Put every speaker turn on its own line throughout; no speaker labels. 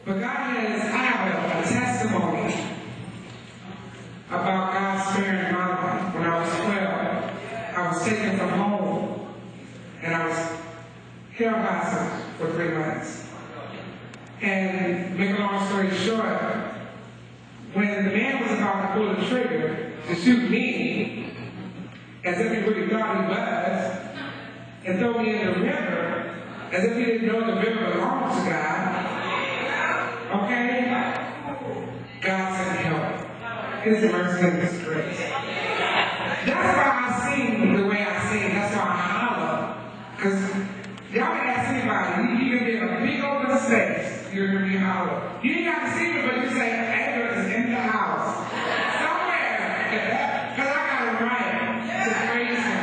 But I have a testimony about God sparing my life. When I was 12, I was taken from home, and I was held hostage for 3 months. And make a long story short, when the man was about to pull the trigger to shoot me, as if he really thought he was, and throw me in the river, as if he didn't know the river belonged to God, okay? God sent help. His mercy and His grace. That's why I sing the way I sing. That's why I holler. Because y'all can ask anybody, you can be a big open space, you're going to be holler. You ain't got to see me, but you say, Edgar is in the house. Somewhere. Because I got it right. To praise Him.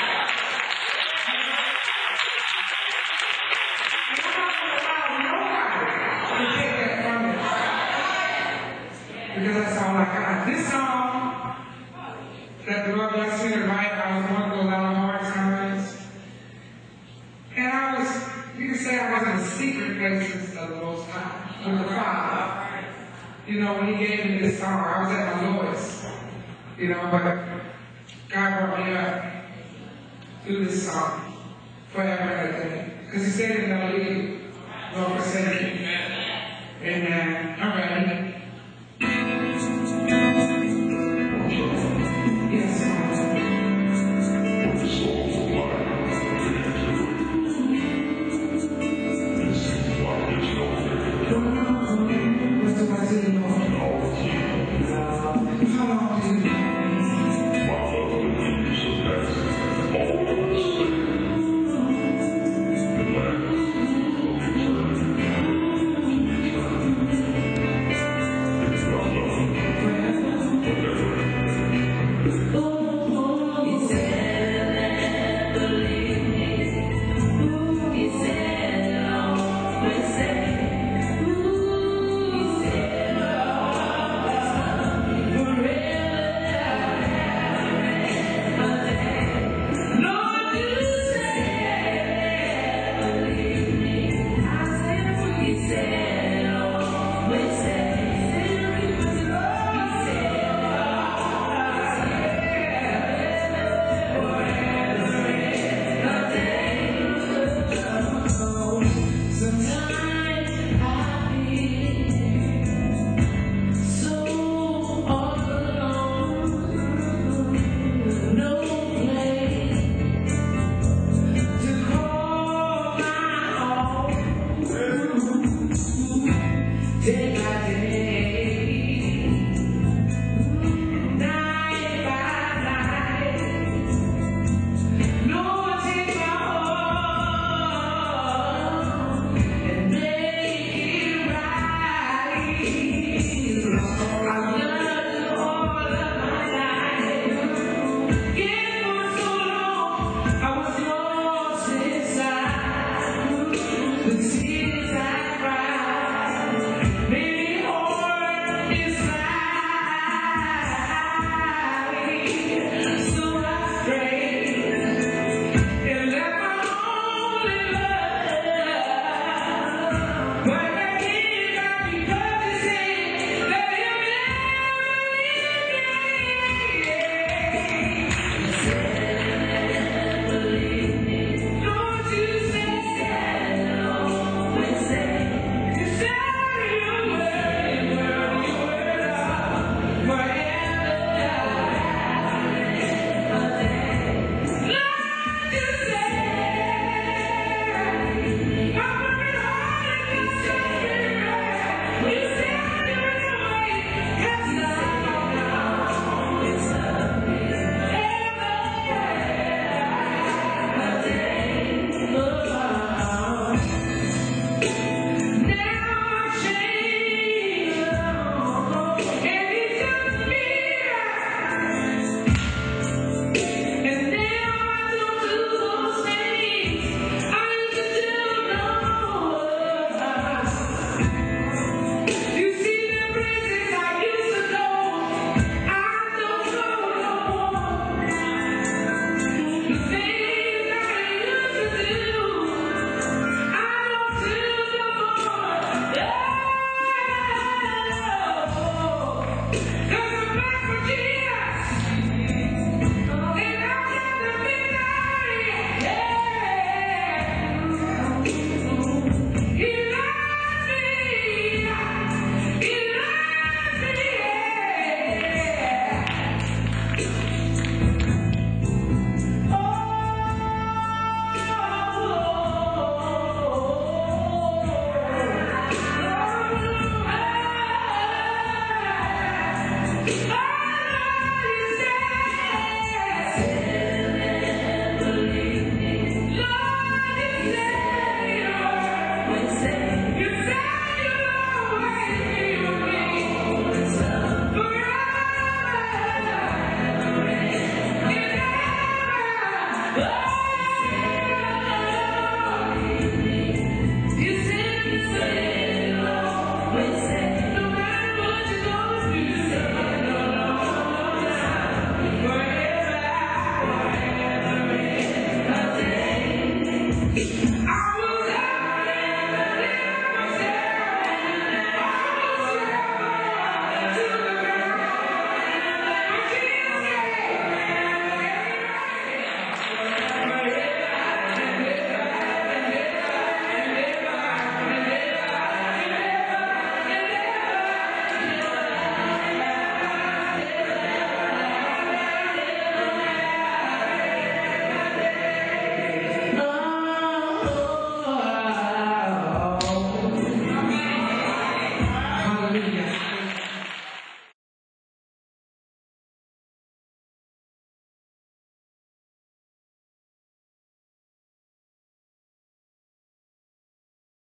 And I'm not going to allow nobody to take that from me. Because that's all I got. This song that the Lord blessed me to write, I was going through a lot of hard times. And I was, you can say I was in the secret places of the Most High, with the Father. You know, when He gave me this song, I was at my lowest. You know, but God brought me up through this song forever and a day. Because He said He'll never leave nor